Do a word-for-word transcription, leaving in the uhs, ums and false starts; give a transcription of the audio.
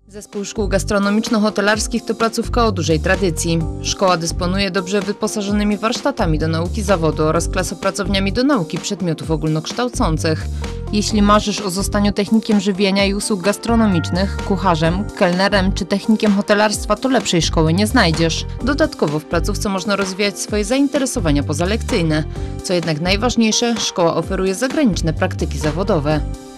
Zespół Szkół Gastronomiczno-Hotelarskich to placówka o dużej tradycji. Szkoła dysponuje dobrze wyposażonymi warsztatami do nauki zawodu oraz klasopracowniami do nauki przedmiotów ogólnokształcących. Jeśli marzysz o zostaniu technikiem żywienia i usług gastronomicznych, kucharzem, kelnerem czy technikiem hotelarstwa, to lepszej szkoły nie znajdziesz. Dodatkowo w placówce można rozwijać swoje zainteresowania pozalekcyjne. Co jednak najważniejsze, szkoła oferuje zagraniczne praktyki zawodowe.